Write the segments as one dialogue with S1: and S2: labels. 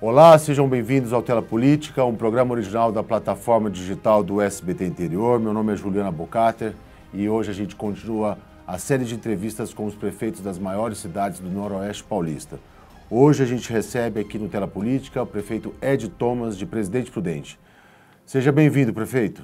S1: Olá, sejam bem-vindos ao Tela Política, um programa original da plataforma digital do SBT Interior. Meu nome é Juliana Bocater e hoje a gente continua a série de entrevistas com os prefeitos das maiores cidades do Noroeste Paulista. Hoje a gente recebe aqui no Tela Política o prefeito Ed Thomas, de Presidente Prudente. Seja bem-vindo, prefeito.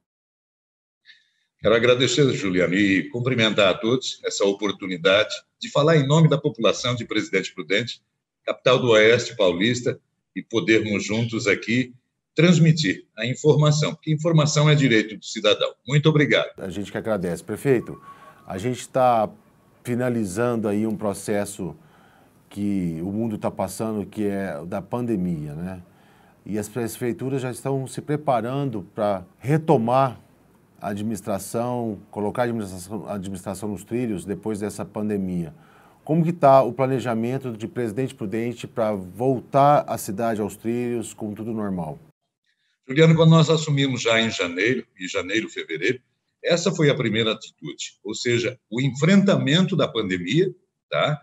S2: Quero agradecer, Juliano, e cumprimentar a todos essa oportunidade de falar em nome da população de Presidente Prudente, capital do Oeste Paulista, e podermos juntos aqui transmitir a informação, porque informação é direito do cidadão. Muito obrigado.
S1: A gente que agradece. Prefeito, a gente está finalizando aí um processo que o mundo está passando, que é da pandemia, né? E as prefeituras já estão se preparando para retomar a administração, colocar a administração nos trilhos depois dessa pandemia. Como que está o planejamento de Presidente Prudente para voltar a cidade aos trilhos com tudo normal?
S2: Juliano, quando nós assumimos já em janeiro, fevereiro, essa foi a primeira atitude, ou seja, o enfrentamento da pandemia, tá?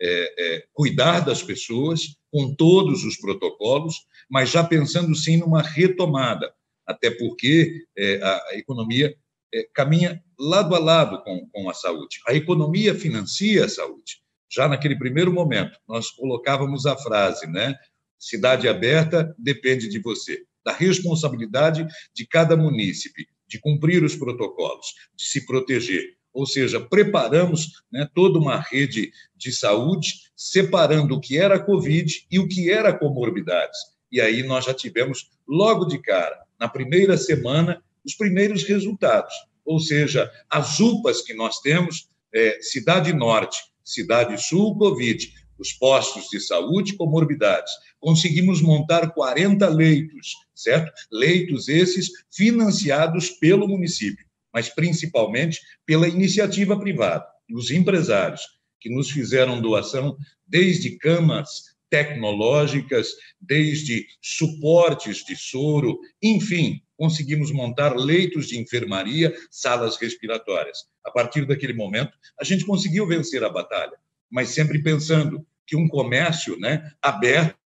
S2: Cuidar das pessoas com todos os protocolos, mas já pensando sim numa retomada, até porque a economia caminha lado a lado com a saúde. A economia financia a saúde. Já naquele primeiro momento, nós colocávamos a frase, né? Cidade aberta depende de você, da responsabilidade de cada munícipe, de cumprir os protocolos, de se proteger. Ou seja, preparamos, né, toda uma rede de saúde, separando o que era Covid e o que era comorbidades. E aí nós já tivemos, logo de cara, na primeira semana, os primeiros resultados. Ou seja, as UPAs que nós temos, Cidade Norte, Cidade Sul, Covid, os postos de saúde, comorbidades. Conseguimos montar 40 leitos, certo? Leitos esses financiados pelo município, mas principalmente pela iniciativa privada, os empresários, que nos fizeram doação desde camas tecnológicas, desde suportes de soro, enfim, conseguimos montar leitos de enfermaria, salas respiratórias. A partir daquele momento, a gente conseguiu vencer a batalha, mas sempre pensando que um comércio, né, aberto,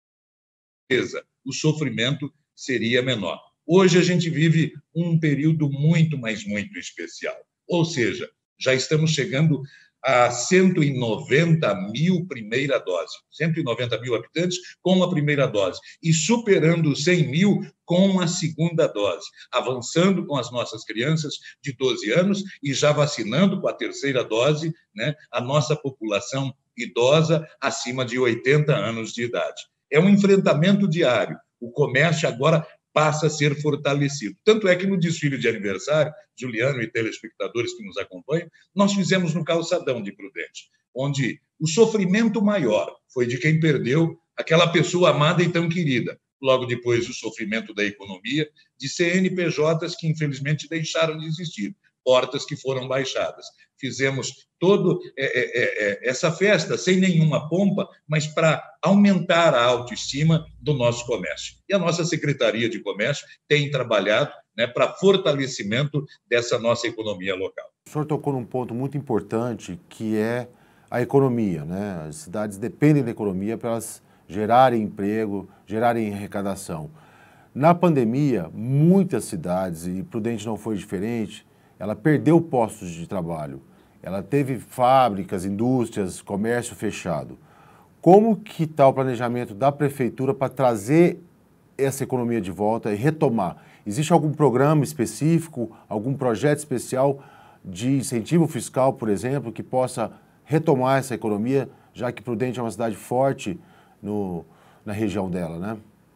S2: o sofrimento seria menor. Hoje a gente vive um período muito, mas muito especial. Ou seja, já estamos chegando a 190 mil primeira dose, 190 mil habitantes com a primeira dose, e superando 100 mil com a segunda dose, avançando com as nossas crianças de 12 anos e já vacinando com a terceira dose, né, a nossa população idosa acima de 80 anos de idade. É um enfrentamento diário. O comércio agora passa a ser fortalecido. Tanto é que no desfile de aniversário, Juliano e telespectadores que nos acompanham, nós fizemos no Calçadão de Prudente, onde o sofrimento maior foi de quem perdeu aquela pessoa amada e tão querida. Logo depois, o sofrimento da economia, de CNPJs que, infelizmente, deixaram de existir, portas que foram baixadas. Fizemos toda essa festa sem nenhuma pompa, mas para aumentar a autoestima do nosso comércio. E a nossa Secretaria de Comércio tem trabalhado, né, para fortalecimento dessa nossa economia local.
S1: O senhor tocou num ponto muito importante, que é a economia, né? As cidades dependem da economia para elas gerarem emprego, gerarem arrecadação. Na pandemia, muitas cidades, e Prudente não foi diferente, ela perdeu postos de trabalho. Ela teve fábricas, indústrias, comércio fechado. Como que está o planejamento da prefeitura para trazer essa economia de volta e retomar? Existe algum programa específico, algum projeto especial de incentivo fiscal, por exemplo, que possa retomar essa economia, já que Prudente é uma cidade forte na região dela, né?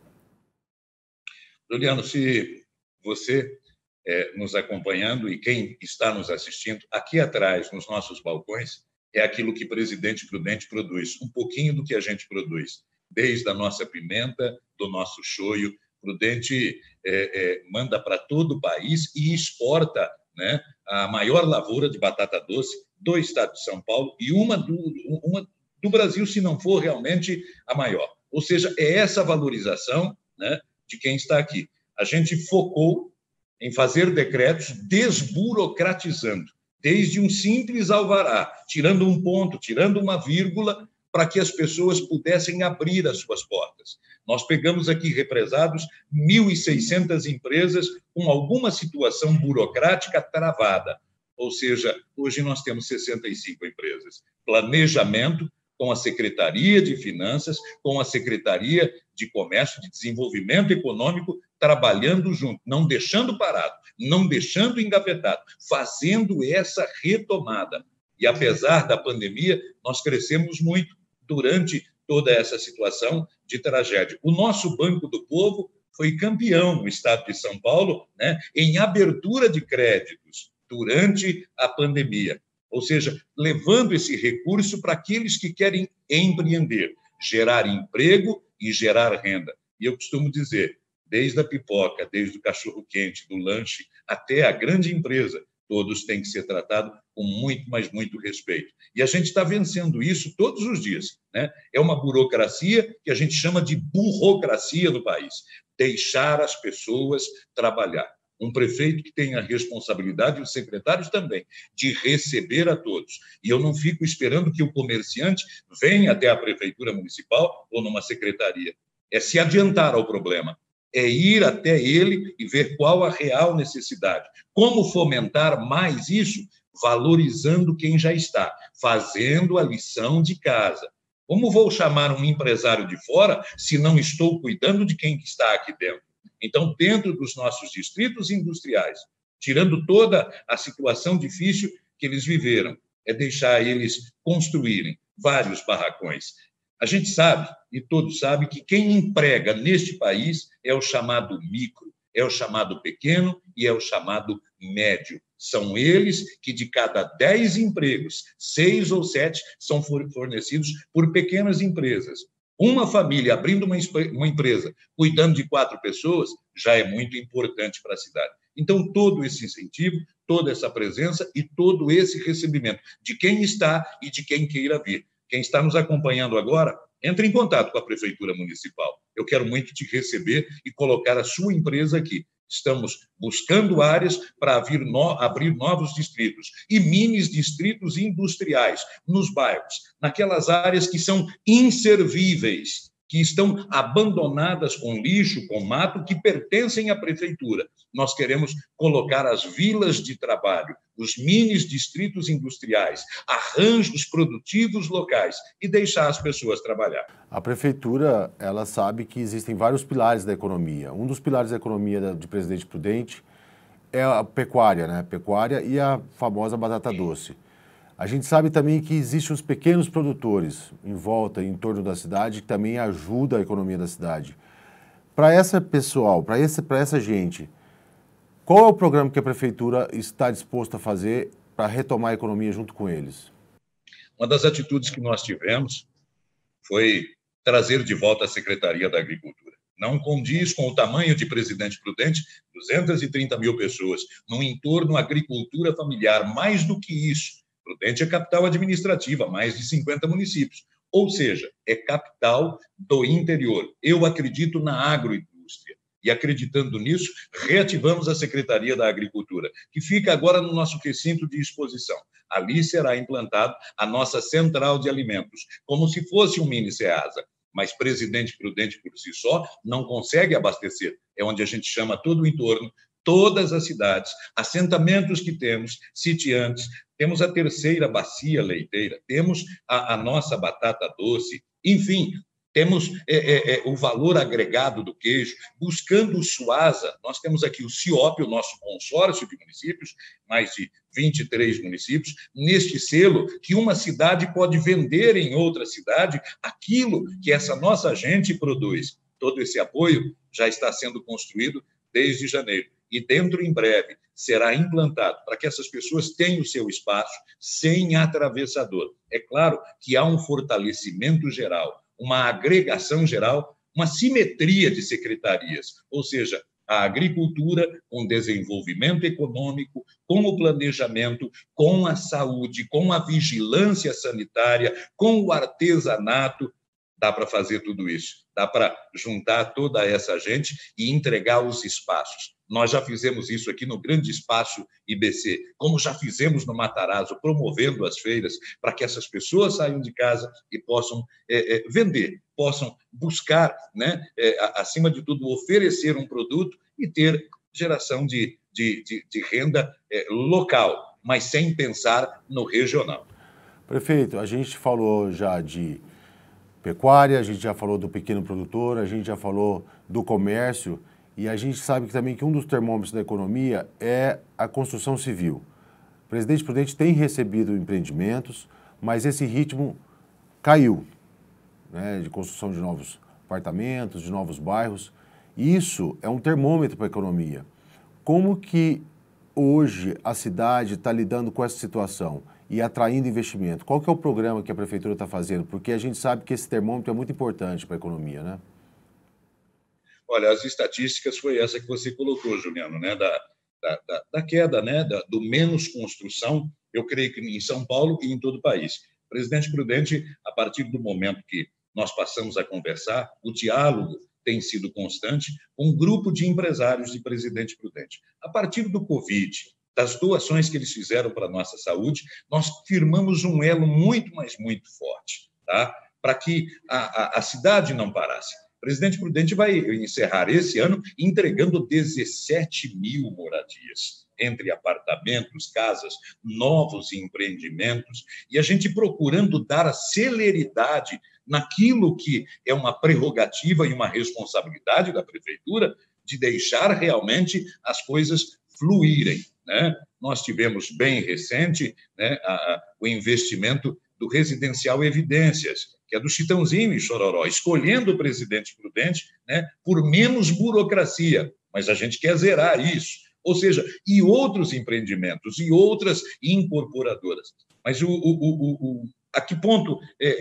S2: Juliano, se você nos acompanhando e quem está nos assistindo, aqui atrás, nos nossos balcões, é aquilo que Presidente Prudente produz, um pouquinho do que a gente produz, desde a nossa pimenta, do nosso shoyu. Prudente manda para todo o país e exporta, né, a maior lavoura de batata doce do estado de São Paulo e uma do Brasil, se não for realmente a maior. Ou seja, é essa valorização, né, de quem está aqui. A gente focou em fazer decretos desburocratizando, desde um simples alvará, tirando um ponto, tirando uma vírgula, para que as pessoas pudessem abrir as suas portas. Nós pegamos aqui represados 1.600 empresas com alguma situação burocrática travada. Ou seja, hoje nós temos 65 empresas. Planejamento com a Secretaria de Finanças, com a Secretaria de Comércio, de Desenvolvimento Econômico, trabalhando junto, não deixando parado, não deixando engavetado, fazendo essa retomada. E, apesar da pandemia, nós crescemos muito durante toda essa situação de tragédia. O nosso Banco do Povo foi campeão no estado de São Paulo, né, em abertura de créditos durante a pandemia. Ou seja, levando esse recurso para aqueles que querem empreender, gerar emprego e gerar renda. E eu costumo dizer, desde a pipoca, desde o cachorro-quente, do lanche, até a grande empresa, todos têm que ser tratados com muito, mas muito respeito. E a gente está vencendo isso todos os dias, né? É uma burocracia que a gente chama de burocracia no país. Deixar as pessoas trabalhar. Um prefeito que tem a responsabilidade, e os secretários também, de receber a todos. E eu não fico esperando que o comerciante venha até a prefeitura municipal ou numa secretaria. É se adiantar ao problema. É ir até ele e ver qual a real necessidade. Como fomentar mais isso? Valorizando quem já está, fazendo a lição de casa. Como vou chamar um empresário de fora se não estou cuidando de quem está aqui dentro? Então, dentro dos nossos distritos industriais, tirando toda a situação difícil que eles viveram, é deixar eles construírem vários barracões. A gente sabe, e todos sabem, que quem emprega neste país é o chamado micro, é o chamado pequeno e é o chamado médio. São eles que, de cada 10 empregos, 6 ou 7 são fornecidos por pequenas empresas. Uma família abrindo uma empresa, cuidando de 4 pessoas, já é muito importante para a cidade. Então, todo esse incentivo, toda essa presença e todo esse recebimento de quem está e de quem queira vir. Quem está nos acompanhando agora, entre em contato com a Prefeitura Municipal. Eu quero muito te receber e colocar a sua empresa aqui. Estamos buscando áreas para abrir novos distritos e minis distritos industriais nos bairros, naquelas áreas que são inservíveis, que estão abandonadas com lixo, com mato, que pertencem à prefeitura. Nós queremos colocar as vilas de trabalho, os minis distritos industriais, arranjos produtivos locais e deixar as pessoas trabalhar.
S1: A prefeitura, ela sabe que existem vários pilares da economia. Um dos pilares da economia de Presidente Prudente é a pecuária, né? A pecuária e a famosa batata doce. A gente sabe também que existem os pequenos produtores em volta, em torno da cidade, que também ajudam a economia da cidade. Para essa pessoal, para essa gente, qual é o programa que a prefeitura está disposta a fazer para retomar a economia junto com eles?
S2: Uma das atitudes que nós tivemos foi trazer de volta a Secretaria da Agricultura. Não condiz com o tamanho de Presidente Prudente, 230 mil pessoas, num entorno agricultura familiar, mais do que isso. Prudente é capital administrativa, mais de 50 municípios. Ou seja, é capital do interior. Eu acredito na agroindústria. E, acreditando nisso, reativamos a Secretaria da Agricultura, que fica agora no nosso recinto de exposição. Ali será implantada a nossa central de alimentos, como se fosse um mini Ceasa. Mas Presidente Prudente, por si só, não consegue abastecer. É onde a gente chama todo o entorno, todas as cidades, assentamentos que temos, sitiantes, temos a terceira bacia leiteira, temos a nossa batata doce, enfim, temos o valor agregado do queijo, buscando o Suasa. Nós temos aqui o CIOP, o nosso consórcio de municípios, mais de 23 municípios, neste selo que uma cidade pode vender em outra cidade aquilo que essa nossa gente produz. Todo esse apoio já está sendo construído desde janeiro. E dentro, em breve, será implantado para que essas pessoas tenham o seu espaço sem atravessador. É claro que há um fortalecimento geral, uma agregação geral, uma simetria de secretarias, ou seja, a agricultura com desenvolvimento econômico, com o planejamento, com a saúde, com a vigilância sanitária, com o artesanato, dá para fazer tudo isso, dá para juntar toda essa gente e entregar os espaços. Nós já fizemos isso aqui no grande espaço IBC, como já fizemos no Matarazzo, promovendo as feiras para que essas pessoas saiam de casa e possam vender, possam buscar, né, acima de tudo, oferecer um produto e ter geração de renda local, mas sem pensar no regional.
S1: Prefeito, a gente falou já de pecuária, a gente já falou do pequeno produtor, a gente já falou do comércio e a gente sabe também que um dos termômetros da economia é a construção civil. O Presidente Prudente tem recebido empreendimentos, mas esse ritmo caiu, né, de construção de novos apartamentos, de novos bairros. Isso é um termômetro para a economia. Como que hoje a cidade está lidando com essa situação e atraindo investimento? Qual que é o programa que a Prefeitura está fazendo? Porque a gente sabe que esse termômetro é muito importante para a economia, né?
S2: Olha, as estatísticas foi essa que você colocou, Juliano, né? Da queda, né? Do menos construção, eu creio que em São Paulo e em todo o país. Presidente Prudente, a partir do momento que nós passamos a conversar, o diálogo tem sido constante com um grupo de empresários de Presidente Prudente. A partir do Covid, das doações que eles fizeram para a nossa saúde, nós firmamos um elo muito, mas muito forte, tá? Para que a cidade não parasse. O Presidente Prudente vai encerrar esse ano entregando 17 mil moradias, entre apartamentos, casas, novos empreendimentos, e a gente procurando dar a celeridade naquilo que é uma prerrogativa e uma responsabilidade da Prefeitura de deixar realmente as coisas fluírem, né? Nós tivemos bem recente, né, o investimento do Residencial Evidências, que é do Chitãozinho e Chororó, escolhendo o Presidente Prudente, né, por menos burocracia, mas a gente quer zerar isso. Ou seja, e outros empreendimentos, e outras incorporadoras. Mas a que ponto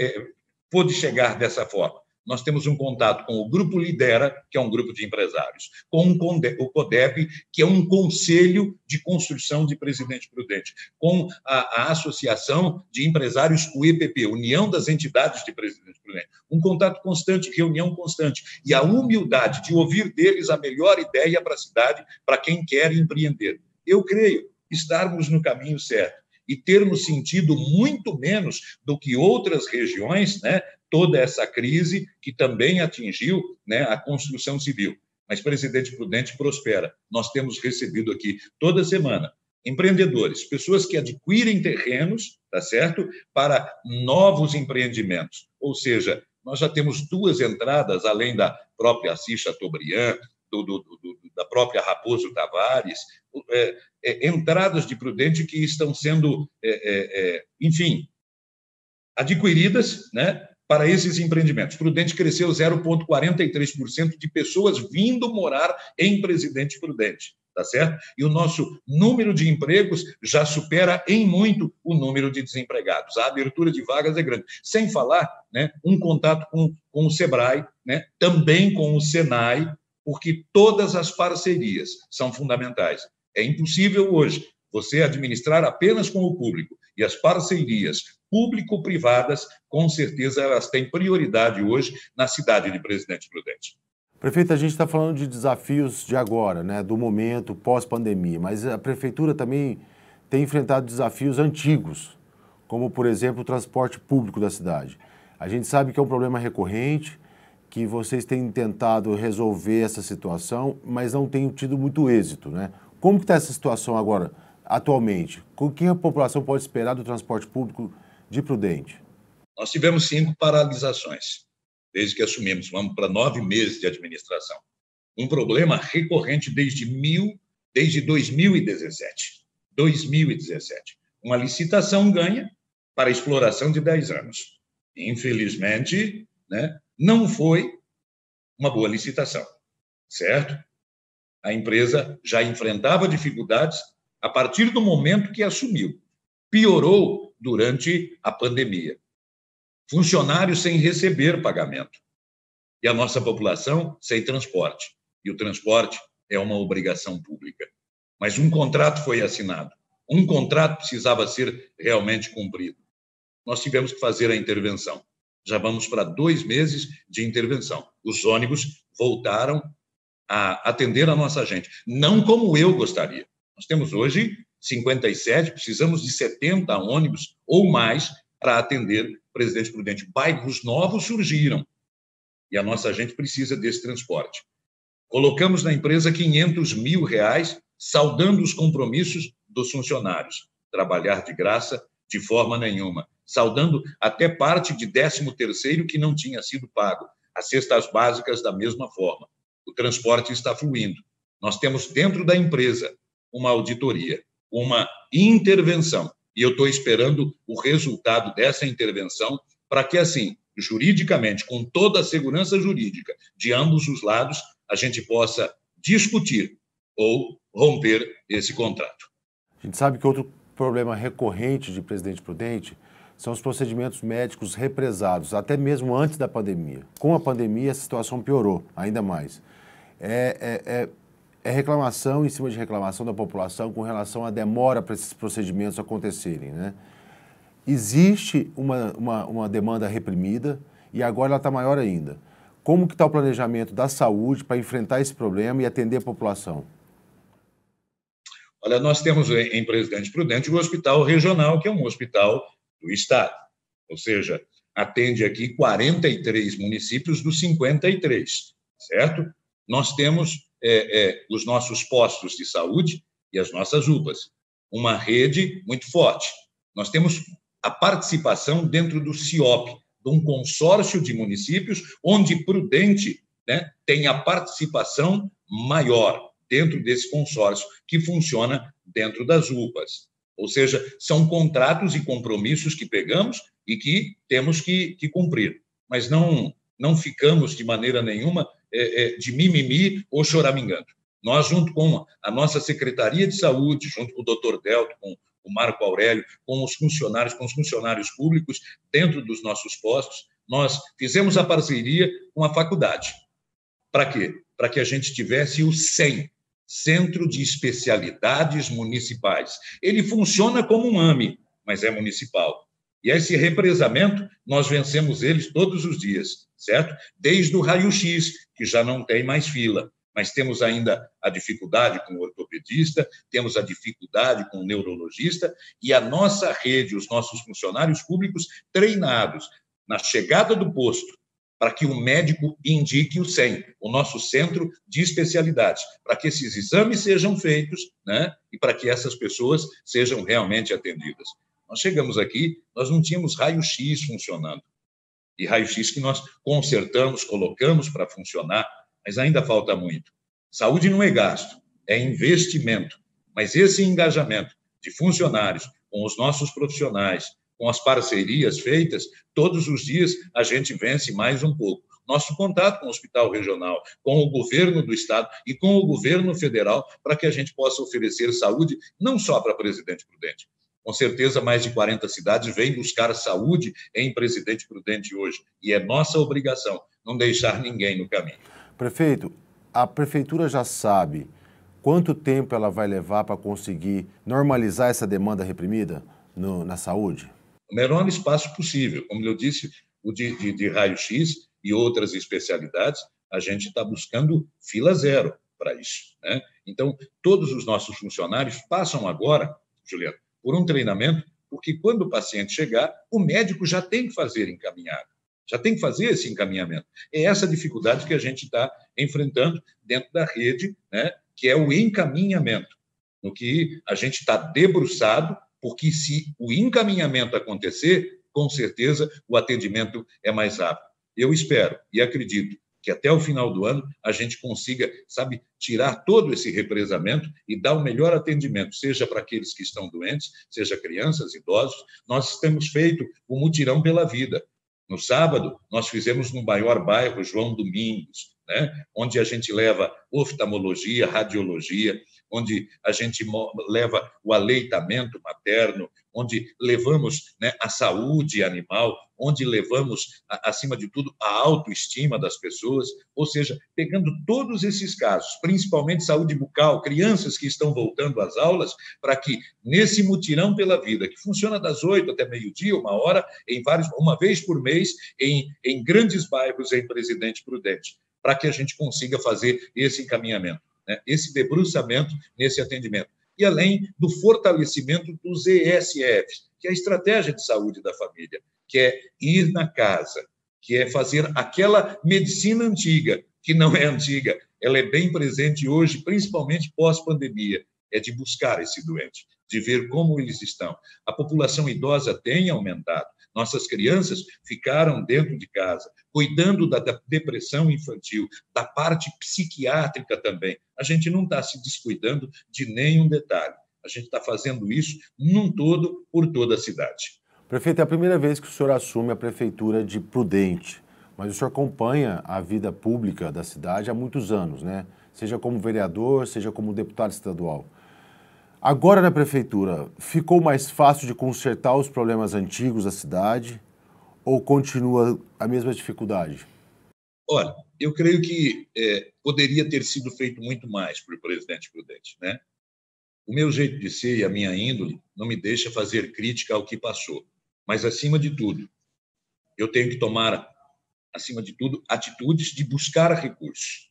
S2: pôde chegar dessa forma? Nós temos um contato com o Grupo Lidera, que é um grupo de empresários, com o CODEP, que é um conselho de construção de Presidente Prudente, com a Associação de Empresários, o EPP, União das Entidades de Presidente Prudente. Um contato constante, reunião constante, e a humildade de ouvir deles a melhor ideia para a cidade, para quem quer empreender. Eu creio estarmos no caminho certo e termos sentido muito menos do que outras regiões, né, toda essa crise que também atingiu, né, a construção civil. Mas Presidente Prudente prospera. Nós temos recebido aqui toda semana empreendedores, pessoas que adquirem terrenos, tá certo, para novos empreendimentos. Ou seja, nós já temos 2 entradas, além da própria Assis Chateaubriand, da própria Raposo Tavares, entradas de Prudente que estão sendo, enfim, adquiridas, né, para esses empreendimentos. Prudente cresceu 0,43% de pessoas vindo morar em Presidente Prudente, tá certo? E o nosso número de empregos já supera em muito o número de desempregados. A abertura de vagas é grande. Sem falar, né, um contato com o SEBRAE, né, também com o SENAI, porque todas as parcerias são fundamentais. É impossível hoje você administrar apenas com o público, e as parcerias público-privadas, com certeza, elas têm prioridade hoje na cidade de Presidente Prudente.
S1: Prefeito, a gente está falando de desafios de agora, né, do momento pós-pandemia, mas a Prefeitura também tem enfrentado desafios antigos, como, por exemplo, o transporte público da cidade. A gente sabe que é um problema recorrente, que vocês têm tentado resolver essa situação, mas não têm tido muito êxito, né? Como que está essa situação agora, atualmente? O que a população pode esperar do transporte público de Prudente?
S2: Nós tivemos 5 paralisações, desde que assumimos. Vamos para 9 meses de administração. Um problema recorrente desde 2017. 2017. Uma licitação ganha para exploração de 10 anos. Infelizmente, né, não foi uma boa licitação, certo? A empresa já enfrentava dificuldades a partir do momento que assumiu. Piorou durante a pandemia. Funcionários sem receber pagamento. E a nossa população sem transporte. E o transporte é uma obrigação pública. Mas um contrato foi assinado. Um contrato precisava ser realmente cumprido. Nós tivemos que fazer a intervenção. Já vamos para 2 meses de intervenção. Os ônibus voltaram a atender a nossa gente, não como eu gostaria. Nós temos hoje 57, precisamos de 70 ônibus ou mais para atender Presidente Prudente. Bairros novos surgiram e a nossa gente precisa desse transporte. Colocamos na empresa R$500 mil, saudando os compromissos dos funcionários. Trabalhar de graça de forma nenhuma. Saudando até parte de 13º que não tinha sido pago. As cestas básicas da mesma forma. O transporte está fluindo. Nós temos dentro da empresa uma auditoria, uma intervenção. E eu estou esperando o resultado dessa intervenção para que, assim, juridicamente, com toda a segurança jurídica de ambos os lados, a gente possa discutir ou romper esse contrato.
S1: A gente sabe que outro problema recorrente de Presidente Prudente são os procedimentos médicos represados, até mesmo antes da pandemia. Com a pandemia, essa situação piorou ainda mais. É reclamação em cima de reclamação da população com relação à demora para esses procedimentos acontecerem, né? Existe uma demanda reprimida e agora ela está maior ainda. Como que está o planejamento da saúde para enfrentar esse problema e atender a população?
S2: Olha, nós temos em Presidente Prudente o Hospital Regional, que é um hospital do Estado, ou seja, atende aqui 43 municípios dos 53, certo? Nós temos os nossos postos de saúde e as nossas UPAs, uma rede muito forte. Nós temos a participação dentro do CIOP, de um consórcio de municípios, onde Prudente, né, tem a participação maior dentro desse consórcio, que funciona dentro das UPAs. Ou seja, são contratos e compromissos que pegamos e que temos que cumprir. Mas não ficamos, de maneira nenhuma, de mimimi ou choramingando. Nós, junto com a nossa Secretaria de Saúde, junto com o doutor Delto, com o Marco Aurélio, com os funcionários públicos, dentro dos nossos postos, nós fizemos a parceria com a faculdade. Para quê? Para que a gente tivesse o CEM, Centro de Especialidades Municipais. Ele funciona como um AME, mas é municipal. E esse represamento, nós vencemos eles todos os dias, certo? Desde o raio-x, que já não tem mais fila, mas temos ainda a dificuldade com o ortopedista, temos a dificuldade com o neurologista, e a nossa rede, os nossos funcionários públicos treinados na chegada do posto, para que o médico indique o CEM, o nosso Centro de Especialidades, para que esses exames sejam feitos, né, e para que essas pessoas sejam realmente atendidas. Nós chegamos aqui, nós não tínhamos raio-x funcionando, e raio-x que nós consertamos, colocamos para funcionar, mas ainda falta muito. Saúde não é gasto, é investimento, mas esse engajamento de funcionários com os nossos profissionais, com as parcerias feitas, todos os dias a gente vence mais um pouco. Nosso contato com o Hospital Regional, com o governo do Estado e com o governo federal, para que a gente possa oferecer saúde não só para Presidente Prudente. Com certeza, mais de 40 cidades vêm buscar saúde em Presidente Prudente hoje, e é nossa obrigação não deixar ninguém no caminho.
S1: Prefeito, a prefeitura já sabe quanto tempo ela vai levar para conseguir normalizar essa demanda reprimida na saúde?
S2: O menor espaço possível. Como eu disse, o de raio-x e outras especialidades, a gente está buscando fila zero para isso, né? Então, todos os nossos funcionários passam agora, Juliano, por um treinamento, porque quando o paciente chegar, o médico já tem que fazer encaminhado, já tem que fazer esse encaminhamento. É essa dificuldade que a gente está enfrentando dentro da rede, né, que é o encaminhamento, no que a gente está debruçado, porque se o encaminhamento acontecer, com certeza o atendimento é mais rápido. Eu espero e acredito que até o final do ano a gente consiga, sabe, tirar todo esse represamento e dar o melhor atendimento, seja para aqueles que estão doentes, seja crianças, idosos. Nós temos feito o mutirão pela vida. No sábado, nós fizemos no maior bairro, João Domingos, né, onde a gente leva oftalmologia, radiologia, onde a gente leva o aleitamento materno, onde levamos, né, a saúde animal, onde levamos, acima de tudo, a autoestima das pessoas, ou seja, pegando todos esses casos, principalmente saúde bucal, crianças que estão voltando às aulas, para que, nesse mutirão pela vida, que funciona das 8 até meio-dia, 1 hora, uma vez por mês, em grandes bairros em Presidente Prudente, para que a gente consiga fazer esse encaminhamento, né, esse debruçamento nesse atendimento. E além do fortalecimento dos ESFs, que é a Estratégia de Saúde da Família, que é ir na casa, que é fazer aquela medicina antiga, que não é antiga, ela é bem presente hoje, principalmente pós-pandemia, é de buscar esse doente, de ver como eles estão. A população idosa tem aumentado, nossas crianças ficaram dentro de casa, cuidando da depressão infantil, da parte psiquiátrica também. A gente não está se descuidando de nenhum detalhe. A gente está fazendo isso num todo, por toda a cidade.
S1: Prefeito, é a primeira vez que o senhor assume a prefeitura de Prudente, mas o senhor acompanha a vida pública da cidade há muitos anos, né? Seja como vereador, seja como deputado estadual. Agora na prefeitura, ficou mais fácil de consertar os problemas antigos da cidade ou continua a mesma dificuldade?
S2: Olha, eu creio que poderia ter sido feito muito mais por Presidente Prudente, né? O meu jeito de ser e a minha índole não me deixa fazer crítica ao que passou. Mas, acima de tudo, eu tenho que tomar, acima de tudo, atitudes de buscar recursos.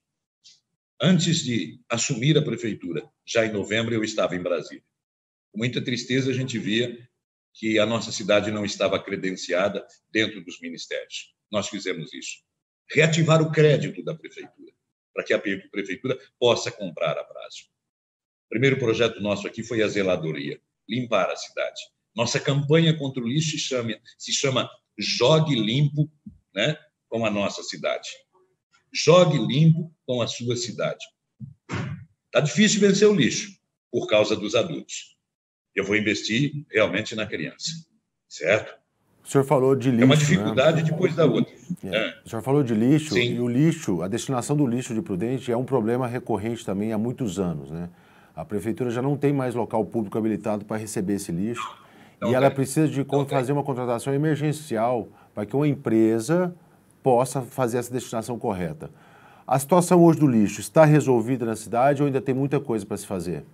S2: Antes de assumir a prefeitura, já em novembro, eu estava em Brasília. Com muita tristeza, a gente via que a nossa cidade não estava credenciada dentro dos ministérios. Nós fizemos isso. Reativar o crédito da prefeitura, para que a prefeitura possa comprar a prazo. O primeiro projeto nosso aqui foi a zeladoria, limpar a cidade. Nossa campanha contra o lixo se chama Jogue Limpo, né, com a nossa cidade. Jogue limpo com a sua cidade. Está difícil vencer o lixo por causa dos adultos. Eu vou investir realmente na criança, certo?
S1: O senhor falou de lixo,
S2: é uma dificuldade, né? Depois da outra.
S1: O senhor falou de lixo.
S2: Sim.
S1: E o lixo, a destinação do lixo de Prudente é um problema recorrente também há muitos anos, né? A prefeitura já não tem mais local público habilitado para receber esse lixo e ela precisa de fazer uma contratação emergencial para que uma empresa possa fazer essa destinação correta. A situação hoje do lixo está resolvida na cidade ou ainda tem muita coisa para se fazer?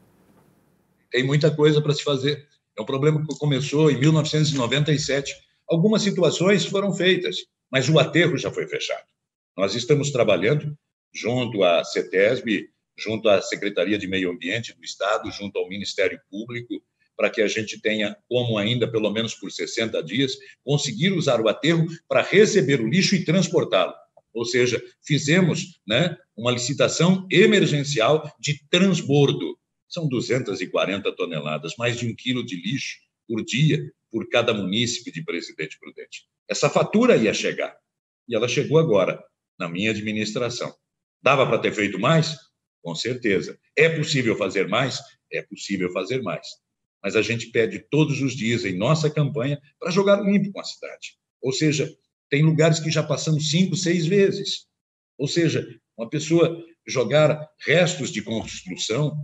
S2: Tem muita coisa para se fazer. É um problema que começou em 1997. Algumas situações foram feitas, mas o aterro já foi fechado. Nós estamos trabalhando junto à CETESB, junto à Secretaria de Meio Ambiente do Estado, junto ao Ministério Público, para que a gente tenha, como ainda, pelo menos por 60 dias, conseguir usar o aterro para receber o lixo e transportá-lo. Ou seja, fizemos, né, uma licitação emergencial de transbordo. São 240 toneladas, mais de 1 quilo de lixo por dia, por cada munícipe de Presidente Prudente. Essa fatura ia chegar, e ela chegou agora, na minha administração. Dava para ter feito mais? Com certeza. É possível fazer mais? É possível fazer mais. Mas a gente pede todos os dias em nossa campanha para jogar limpo com a cidade. Ou seja, tem lugares que já passamos 5, 6 vezes. Ou seja, uma pessoa jogar restos de construção,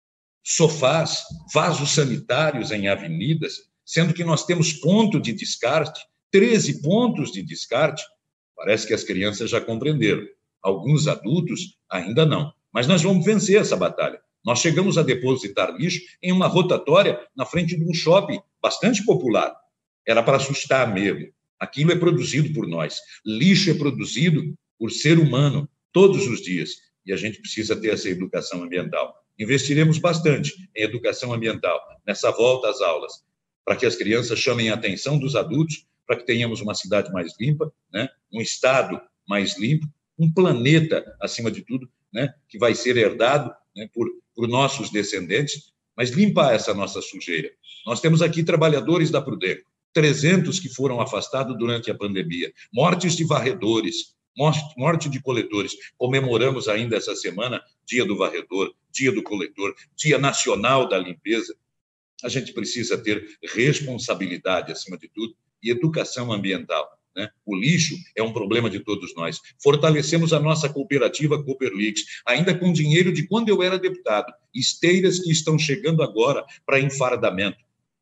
S2: sofás, vasos sanitários em avenidas, sendo que nós temos ponto de descarte, 13 pontos de descarte. Parece que as crianças já compreenderam. Alguns adultos ainda não. Mas nós vamos vencer essa batalha. Nós chegamos a depositar lixo em uma rotatória na frente de um shopping bastante popular. Era para assustar mesmo. Aquilo é produzido por nós. Lixo é produzido por ser humano todos os dias. E a gente precisa ter essa educação ambiental. Investiremos bastante em educação ambiental nessa volta às aulas, para que as crianças chamem a atenção dos adultos, para que tenhamos uma cidade mais limpa, né? Um estado mais limpo, um planeta, acima de tudo, né? Que vai ser herdado, né, por nossos descendentes, mas limpar essa nossa sujeira. Nós temos aqui trabalhadores da Prudenco, 300 que foram afastados durante a pandemia, mortes de varredores, morte de coletores. Comemoramos ainda essa semana Dia do Varredor, Dia do Coletor, Dia Nacional da Limpeza. A gente precisa ter responsabilidade, acima de tudo, e educação ambiental, né? O lixo é um problema de todos nós. Fortalecemos a nossa cooperativa Cooperlix, ainda com dinheiro de quando eu era deputado, esteiras que estão chegando agora para enfardamento.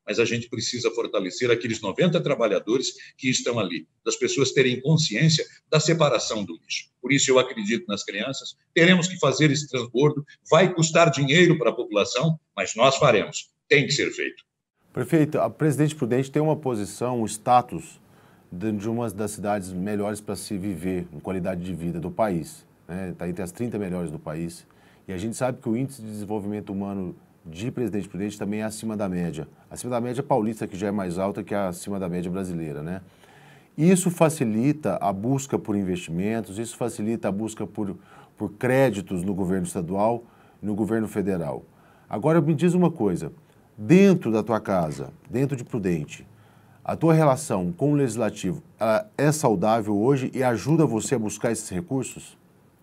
S2: mas a gente precisa fortalecer aqueles 90 trabalhadores que estão ali, das pessoas terem consciência da separação do lixo. Por isso, eu acredito nas crianças, teremos que fazer esse transbordo, vai custar dinheiro para a população, mas nós faremos, tem que ser feito.
S1: Prefeito, a Presidente Prudente tem uma posição, um status de uma das cidades melhores para se viver, em qualidade de vida do país. Está entre as 30 melhores do país. E a gente sabe que o índice de desenvolvimento humano de Presidente Prudente também é acima da média. Acima da média paulista, que já é mais alta que acima da média brasileira, né? Isso facilita a busca por investimentos, isso facilita a busca por créditos no governo estadual e no governo federal. Agora, me diz uma coisa, dentro da tua casa, dentro de Prudente, a tua relação com o Legislativo é saudável hoje e ajuda você a buscar esses recursos?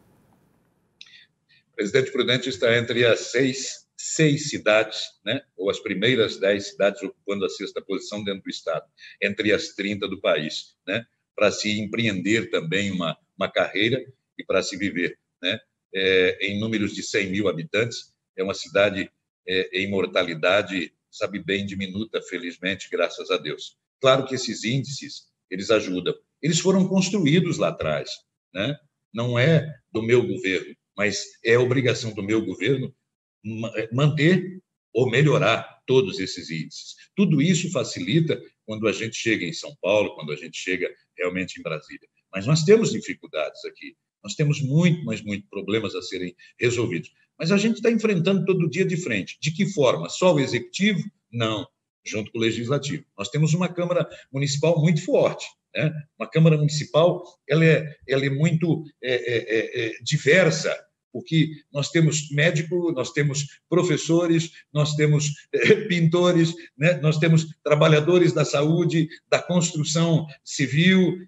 S2: Presidente Prudente está entre as seis cidades, né, ou as primeiras 10 cidades ocupando a 6ª posição dentro do Estado, entre as 30 do país, né, para se empreender também uma carreira e para se viver, né, em números de 100 mil habitantes, é uma cidade em mortalidade, sabe, bem diminuta, felizmente, graças a Deus. Claro que esses índices, eles ajudam. Eles foram construídos lá atrás, né, não é do meu governo, mas é obrigação do meu governo manter ou melhorar todos esses índices. Tudo isso facilita quando a gente chega em São Paulo, quando a gente chega realmente em Brasília. Mas nós temos dificuldades aqui, nós temos muito, mas muito problemas a serem resolvidos. Mas a gente está enfrentando todo dia de frente. De que forma? Só o Executivo? Não, junto com o Legislativo. Nós temos uma Câmara Municipal muito forte, né? Uma Câmara Municipal ela é muito diversa, porque nós temos médico, nós temos professores, nós temos pintores, né? Nós temos trabalhadores da saúde, da construção civil,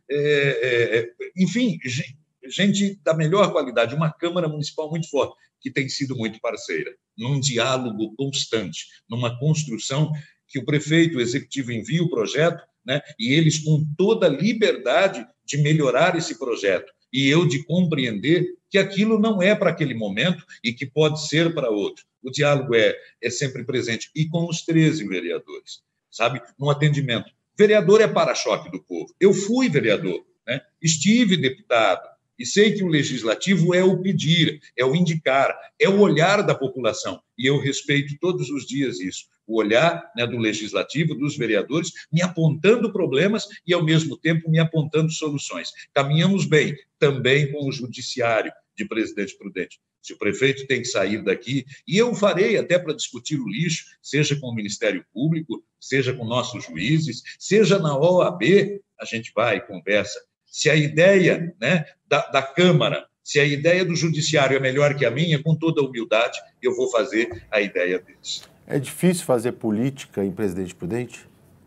S2: enfim, gente da melhor qualidade, uma Câmara Municipal muito forte, que tem sido muito parceira, num diálogo constante, numa construção que o prefeito, o executivo envia o projeto, né? E eles com toda a liberdade de melhorar esse projeto, e eu de compreender que aquilo não é para aquele momento e que pode ser para outro. O diálogo é sempre presente, e com os 13 vereadores, sabe? No atendimento. Vereador é para-choque do povo. Eu fui vereador, né? Estive deputado, e sei que o legislativo é o pedir, é o indicar, é o olhar da população, e eu respeito todos os dias isso. O olhar, né, do legislativo, dos vereadores, me apontando problemas e, ao mesmo tempo, me apontando soluções. Caminhamos bem, também com o judiciário de Presidente Prudente. Se o prefeito tem que sair daqui, e eu farei até para discutir o lixo, seja com o Ministério Público, seja com nossos juízes, seja na OAB, a gente vai e conversa. Se a ideia, né, da Câmara, se a ideia do Judiciário é melhor que a minha, com toda a humildade, eu vou fazer a ideia deles.
S1: É difícil fazer política em Presidente Prudente?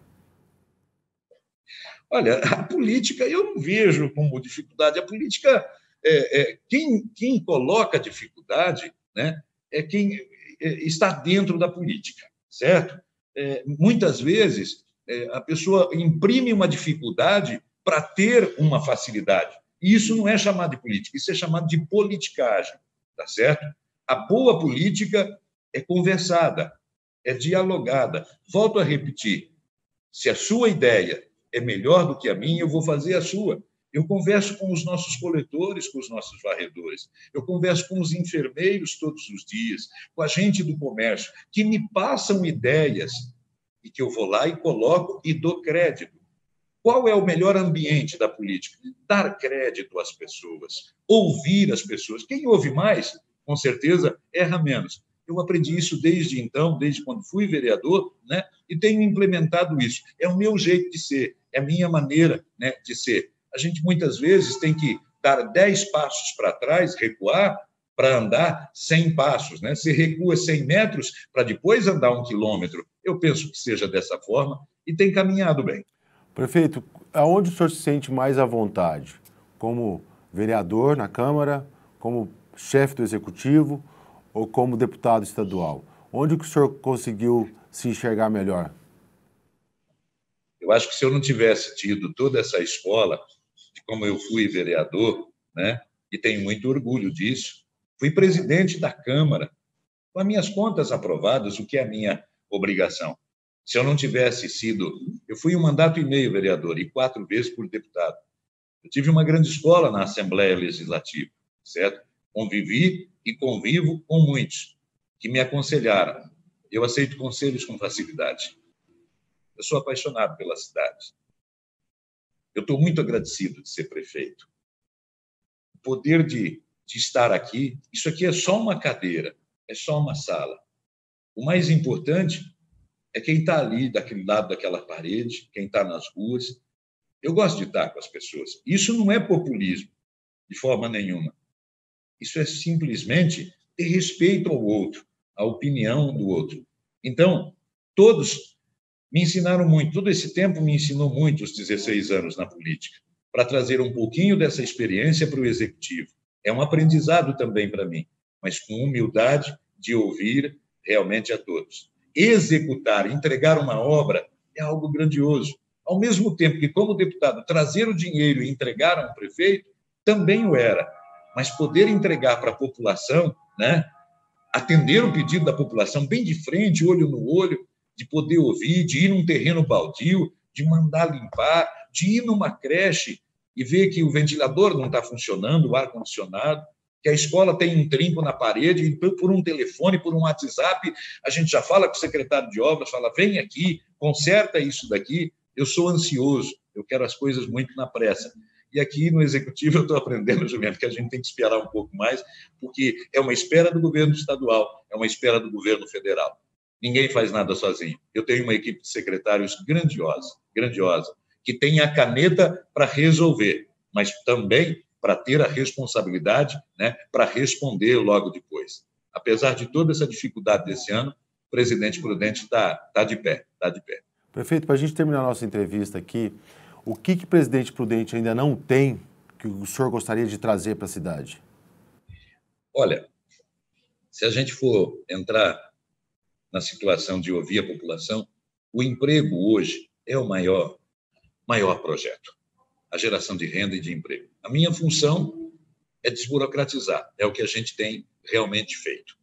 S2: Olha, a política eu não vejo como dificuldade. A política, quem coloca dificuldade, né, é quem está dentro da política, certo? Muitas vezes, a pessoa imprime uma dificuldade para ter uma facilidade. E isso não é chamado de política, isso é chamado de politicagem, tá certo? A boa política é conversada, é dialogada. Volto a repetir, se a sua ideia é melhor do que a minha, eu vou fazer a sua. Eu converso com os nossos coletores, com os nossos varredores, eu converso com os enfermeiros todos os dias, com a gente do comércio, que me passam ideias e que eu vou lá e coloco e dou crédito. Qual é o melhor ambiente da política? Dar crédito às pessoas, ouvir as pessoas. Quem ouve mais, com certeza, erra menos. Eu aprendi isso desde então, desde quando fui vereador, né? E tenho implementado isso. É o meu jeito de ser, é a minha maneira, né, de ser. A gente, muitas vezes, tem que dar 10 passos para trás, recuar, para andar 100 passos. Né? Você recua 100 metros para depois andar 1 quilômetro. Eu penso que seja dessa forma e tem caminhado bem.
S1: Prefeito, aonde o senhor se sente mais à vontade? Como vereador na Câmara, como chefe do Executivo ou como deputado estadual? Onde que o senhor conseguiu se enxergar melhor?
S2: Eu acho que se eu não tivesse tido toda essa escola, de como eu fui vereador, né, e tenho muito orgulho disso, fui presidente da Câmara, com as minhas contas aprovadas, o que é a minha obrigação. Se eu não tivesse sido... Eu fui 1 mandato e meio vereador e 4 vezes por deputado. Eu tive uma grande escola na Assembleia Legislativa, certo? Convivi e convivo com muitos que me aconselharam. Eu aceito conselhos com facilidade. Eu sou apaixonado pela cidade. Eu estou muito agradecido de ser prefeito. O poder de estar aqui, isso aqui é só uma cadeira, é só uma sala. O mais importante é quem está ali, daquele lado daquela parede, quem está nas ruas. Eu gosto de estar com as pessoas. Isso não é populismo, de forma nenhuma. Isso é simplesmente ter respeito ao outro, à opinião do outro. Então, todos me ensinaram muito. Todo esse tempo me ensinou muito, os 16 anos na política, para trazer um pouquinho dessa experiência para o executivo. É um aprendizado também para mim, mas com humildade de ouvir realmente a todos. Executar, entregar uma obra é algo grandioso. Ao mesmo tempo que, como deputado, trazer o dinheiro e entregar a um prefeito, também o era. Mas poder entregar para a população, né? Atender o pedido da população bem de frente, olho no olho, de poder ouvir, de ir num terreno baldio, de mandar limpar, de ir numa creche e ver que o ventilador não está funcionando, o ar-condicionado, que a escola tem um trinco na parede, e por um telefone, por um WhatsApp, a gente já fala com o secretário de obras, fala, vem aqui, conserta isso daqui. Eu sou ansioso, eu quero as coisas muito na pressa. E aqui no Executivo eu estou aprendendo, Juliano, que a gente tem que esperar um pouco mais, porque é uma espera do governo estadual, é uma espera do governo federal. Ninguém faz nada sozinho. Eu tenho uma equipe de secretários grandiosa, que tem a caneta para resolver, mas também para ter a responsabilidade, né, para responder logo depois. Apesar de toda essa dificuldade desse ano, o presidente Prudente está de pé, está de pé.
S1: Prefeito, para a gente terminar a nossa entrevista aqui, o que o presidente Prudente ainda não tem que o senhor gostaria de trazer para a cidade?
S2: Olha, se a gente for entrar na situação de ouvir a população, o emprego hoje é o maior projeto. A geração de renda e de emprego. A minha função é desburocratizar, é o que a gente tem realmente feito.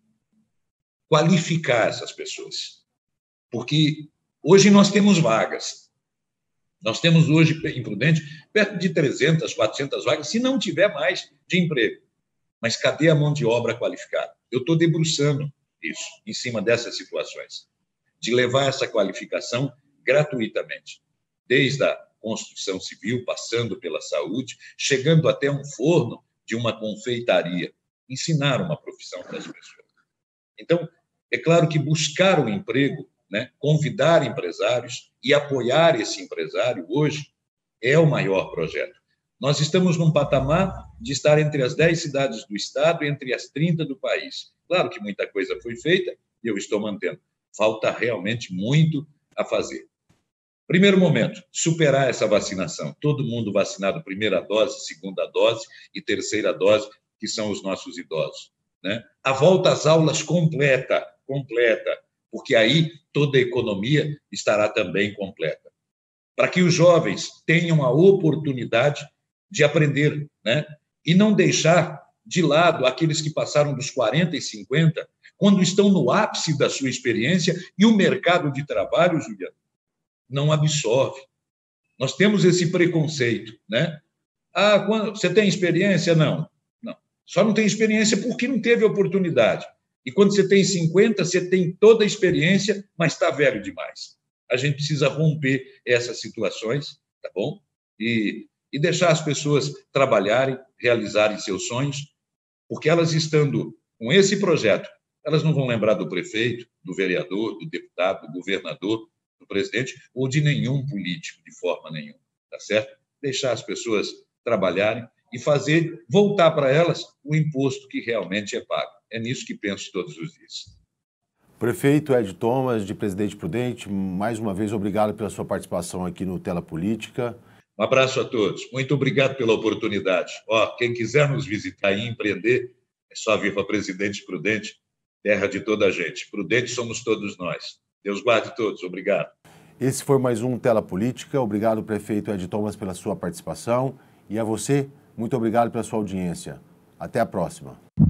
S2: Qualificar essas pessoas. Porque hoje nós temos vagas. Nós temos hoje, em Prudente, perto de 300, 400 vagas, se não tiver mais de emprego. Mas cadê a mão de obra qualificada? Eu estou debruçando isso, em cima dessas situações, de levar essa qualificação gratuitamente, desde a construção civil, passando pela saúde, chegando até um forno de uma confeitaria, ensinar uma profissão para as pessoas. Então, é claro que buscar um emprego, né, convidar empresários e apoiar esse empresário hoje é o maior projeto. Nós estamos num patamar de estar entre as 10 cidades do estado e entre as 30 do país. Claro que muita coisa foi feita e eu estou mantendo. Falta realmente muito a fazer. Primeiro momento, superar essa vacinação. Todo mundo vacinado, primeira dose, segunda dose e terceira dose, que são os nossos idosos, né? A volta às aulas completa, porque aí toda a economia estará também completa. Para que os jovens tenham a oportunidade de aprender, né? E não deixar de lado aqueles que passaram dos 40 e 50, quando estão no ápice da sua experiência e o mercado de trabalho, Juliano, não absorve. Nós temos esse preconceito, né? Ah, você tem experiência? Não. Só não tem experiência porque não teve oportunidade. E quando você tem 50, você tem toda a experiência, mas está velho demais. A gente precisa romper essas situações, tá bom? E deixar as pessoas trabalharem, realizarem seus sonhos, porque elas estando com esse projeto, elas não vão lembrar do prefeito, do vereador, do deputado, do governador, do presidente ou de nenhum político, de forma nenhuma, tá certo? Deixar as pessoas trabalharem e fazer voltar para elas o imposto que realmente é pago. É nisso que penso todos os dias.
S1: Prefeito Ed Thomas, de Presidente Prudente, mais uma vez, obrigado pela sua participação aqui no Tela Política.
S2: Um abraço a todos. Muito obrigado pela oportunidade. Quem quiser nos visitar e empreender, é só vir para Presidente Prudente, terra de toda a gente. Prudente somos todos nós. Deus guarde todos. Obrigado.
S1: Esse foi mais um Tela Política. Obrigado, prefeito Ed Thomas, pela sua participação. E a você, muito obrigado pela sua audiência. Até a próxima.